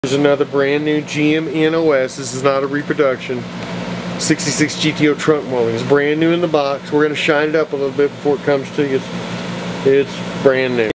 Here's another brand new GM NOS. This is not a reproduction. 66 GTO trunk molding. It's brand new in the box. We're going to shine it up a little bit before it comes to you. It's brand new.